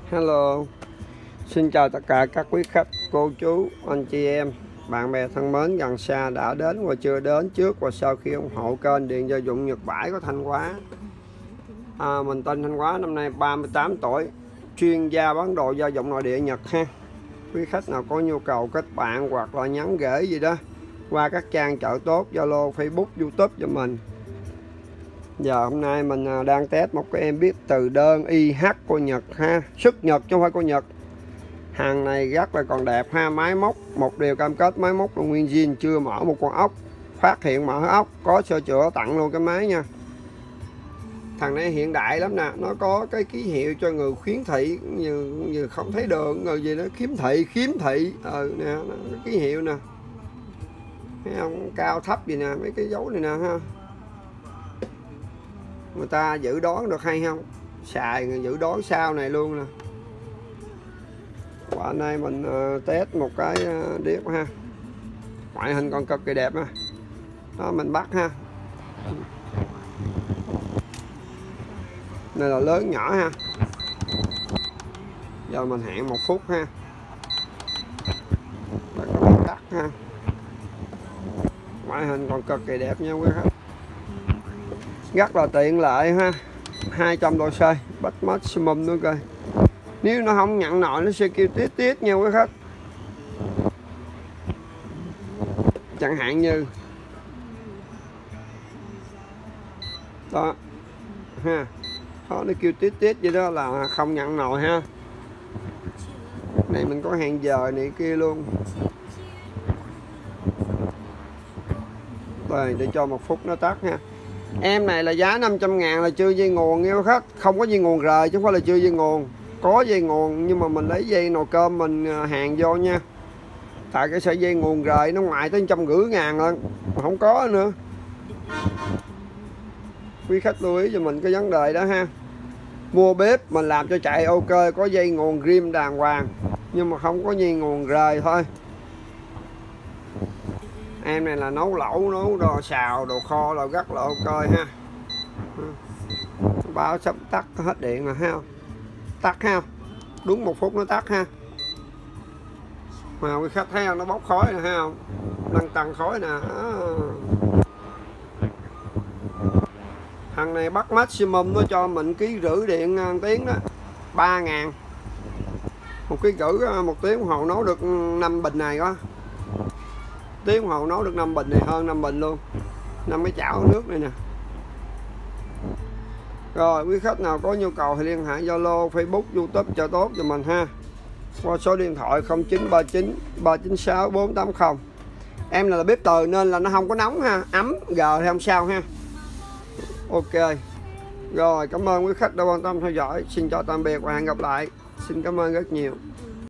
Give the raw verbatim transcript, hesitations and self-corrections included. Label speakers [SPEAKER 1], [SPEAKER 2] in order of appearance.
[SPEAKER 1] Hello, xin chào tất cả các quý khách, cô chú, anh chị em, bạn bè thân mến gần xa đã đến và chưa đến, trước và sau khi ủng hộ kênh Điện Gia Dụng Nhật Bãi của Thanh Hóa. À, mình tên Thanh Hóa, năm nay ba mươi tám tuổi, chuyên gia bán đồ gia dụng nội địa Nhật ha. Quý khách nào có nhu cầu kết bạn hoặc là nhắn gửi gì đó qua các trang chợ tốt, Zalo, Facebook, YouTube cho mình. Giờ hôm nay mình đang test một cái em biết từ đơn i hát của Nhật ha, xuất Nhật chứ không phải của Nhật. Hàng này rất là còn đẹp ha, máy móc một điều cam kết máy móc là nguyên zin, chưa mở một con ốc, phát hiện mở ốc, có sửa chữa tặng luôn cái máy nha. Thằng này hiện đại lắm nè, nó có cái ký hiệu cho người khiếm thị, như, như không thấy đường, người gì đó khiếm thị, khiếm thị, ừ nè, cái ký hiệu nè, thấy không, cao thấp gì nè, mấy cái dấu này nè ha. Người ta dự đoán được hay không, xài người dự đoán sau này luôn nè. Và nay mình uh, test một cái uh, điếc ha, ngoại hình còn cực kỳ đẹp ha. Đó, mình bắt ha, này là lớn nhỏ ha. Giờ mình hẹn một phút ha, và có mình cắt ha. Ngoại hình còn cực kỳ đẹp nha quý khách, rất là tiện lợi ha. Hai trăm độ C, bắt maximum nữa coi. Nếu nó không nhận nổi nó sẽ kêu tiết tiết nha quý khách. Chẳng hạn như đó ha, đó, nó kêu tiết tiết vậy đó là không nhận nổi ha. Này mình có hẹn giờ này kia luôn. Rồi để cho một phút nó tắt ha. Em này là giá năm trăm ngàn là chưa dây nguồn nha khách, không có dây nguồn rời chứ không phải là chưa dây nguồn. Có dây nguồn nhưng mà mình lấy dây nồi cơm mình hàng vô nha. Tại cái sợi dây nguồn rời nó ngoài tới trăm rưỡi ngàn lần, mà không có nữa. Quý khách lưu ý cho mình cái vấn đề đó ha. Mua bếp mình làm cho chạy ok, có dây nguồn rim đàng hoàng, nhưng mà không có dây nguồn rời thôi. Em này là nấu lẩu, nấu đồ xào, đồ kho là rất là ok ha. Báo sắp tắt hết điện rồi ha. Tắt ha, đúng một phút nó tắt ha. Mà quý khách thấy không, nó bốc khói nè, thấy không, đang tăng khói nè. Thằng này bắt maximum nó cho mình ký rưỡi điện tiếng đó, ba ngàn một ký rưỡi, một tiếng hồ nấu được năm bình này có. Tiếng hồ nấu được năm bình này, hơn năm bình luôn, năm cái chảo nước này nè. Rồi quý khách nào có nhu cầu thì liên hệ Zalo, Facebook, YouTube cho tốt cho mình ha, qua số điện thoại không chín ba chín ba chín sáu bốn tám không. Em là bếp từ nên là nó không có nóng ha, ấm gờ thì không sao ha. Ok rồi, cảm ơn quý khách đã quan tâm theo dõi. Xin chào tạm biệt và hẹn gặp lại. Xin cảm ơn rất nhiều.